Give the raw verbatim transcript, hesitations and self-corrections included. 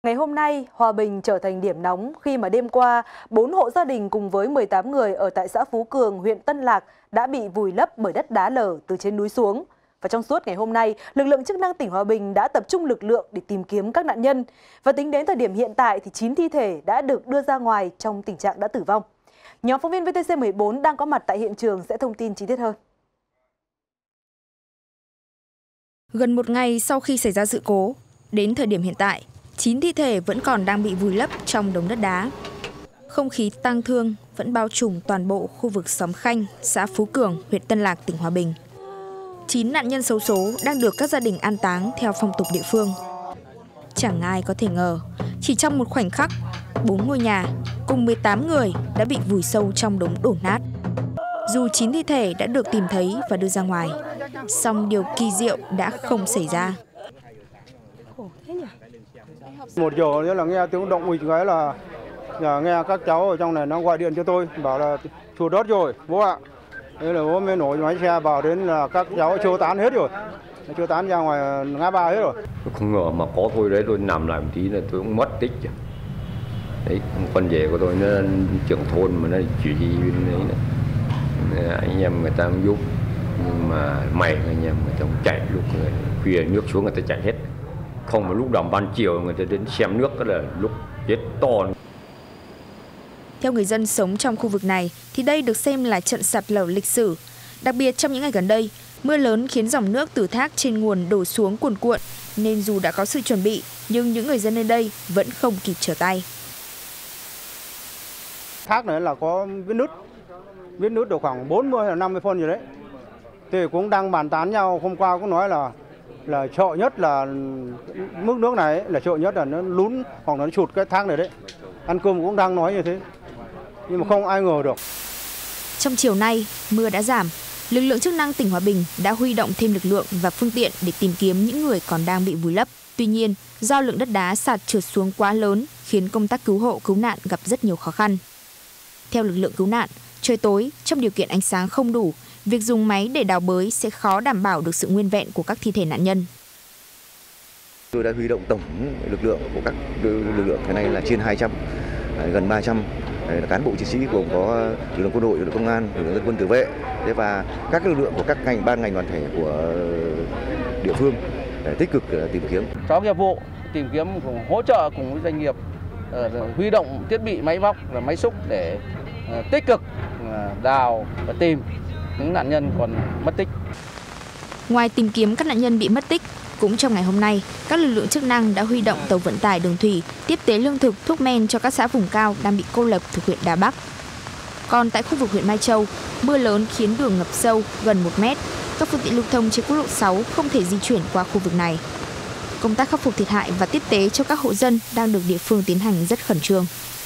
Ngày hôm nay, Hòa Bình trở thành điểm nóng khi mà đêm qua, bốn hộ gia đình cùng với mười tám người ở tại xã Phú Cường, huyện Tân Lạc đã bị vùi lấp bởi đất đá lở từ trên núi xuống. Và trong suốt ngày hôm nay, lực lượng chức năng tỉnh Hòa Bình đã tập trung lực lượng để tìm kiếm các nạn nhân. Và tính đến thời điểm hiện tại thì chín thi thể đã được đưa ra ngoài trong tình trạng đã tử vong. Nhóm phóng viên vê tê xê mười bốn đang có mặt tại hiện trường sẽ thông tin chi tiết hơn. Gần một ngày sau khi xảy ra sự cố, đến thời điểm hiện tại, chín thi thể vẫn còn đang bị vùi lấp trong đống đất đá. Không khí tang thương vẫn bao trùm toàn bộ khu vực xóm Khanh, xã Phú Cường, huyện Tân Lạc, tỉnh Hòa Bình. chín nạn nhân xấu số đang được các gia đình an táng theo phong tục địa phương. Chẳng ai có thể ngờ, chỉ trong một khoảnh khắc, bốn ngôi nhà cùng mười tám người đã bị vùi sâu trong đống đổ nát. Dù chín thi thể đã được tìm thấy và đưa ra ngoài, song điều kỳ diệu đã không xảy ra. Một giờ là nghe tiếng động ịch cái là, là nghe các cháu ở trong này nó gọi điện cho tôi bảo là chùa đất rồi bố ạ. Thế là bố mới nổi máy xe vào đến là các cháu chưa tán hết rồi, chưa tán ra ngoài ngã ba hết rồi. Không ngờ mà có tôi đấy, tôi nằm lại một tí là tôi cũng mất tích rồi. Đấy, con rể của tôi nó trưởng thôn mà nó chỉ huy đấy này. Anh em người ta cũng giúp, nhưng mà mày anh em người ta cũng chạy lúc khuya nước xuống người ta chạy hết. Không mà lúc đồng ban chiều người ta đến xem nước, đó là lúc chết to. Theo người dân sống trong khu vực này thì đây được xem là trận sạt lở lịch sử. Đặc biệt trong những ngày gần đây, mưa lớn khiến dòng nước từ thác trên nguồn đổ xuống cuồn cuộn, nên dù đã có sự chuẩn bị nhưng những người dân nơi đây vẫn không kịp trở tay. Thác này là có vết nứt, vết nứt được khoảng bốn mươi hay năm mươi phân rồi đấy. Thì cũng đang bàn tán nhau, hôm qua cũng nói là là sợ nhất là mức nước này là sợ nhất là nó lún hoặc nó chụt cái thác này đấy. Ăn cơm cũng đang nói như thế, nhưng mà không ai ngờ được. Trong chiều nay, mưa đã giảm, lực lượng chức năng tỉnh Hòa Bình đã huy động thêm lực lượng và phương tiện để tìm kiếm những người còn đang bị vùi lấp. Tuy nhiên, do lượng đất đá sạt trượt xuống quá lớn khiến công tác cứu hộ cứu nạn gặp rất nhiều khó khăn. Theo lực lượng cứu nạn, trời tối trong điều kiện ánh sáng không đủ, việc dùng máy để đào bới sẽ khó đảm bảo được sự nguyên vẹn của các thi thể nạn nhân. Tôi đã huy động tổng lực lượng của các lực lượng thế này là trên hai trăm, gần ba trăm cán bộ chiến sĩ gồm có lực lượng quân đội, lực lượng công an, lực lượng dân quân tự vệ và các lực lượng của các ngành ban ngành đoàn thể của địa phương để tích cực tìm kiếm. Có nghiệp vụ tìm kiếm cùng hỗ trợ cùng với doanh nghiệp uh, huy động thiết bị máy móc và máy xúc để uh, tích cực uh, đào và tìm những nạn nhân còn mất tích. Ngoài tìm kiếm các nạn nhân bị mất tích, cũng trong ngày hôm nay, các lực lượng chức năng đã huy động tàu vận tải đường thủy tiếp tế lương thực, thuốc men cho các xã vùng cao đang bị cô lập thuộc huyện Đà Bắc. Còn tại khu vực huyện Mai Châu, mưa lớn khiến đường ngập sâu gần một mét, các phương tiện lưu thông trên quốc lộ sáu không thể di chuyển qua khu vực này. Công tác khắc phục thiệt hại và tiếp tế cho các hộ dân đang được địa phương tiến hành rất khẩn trương.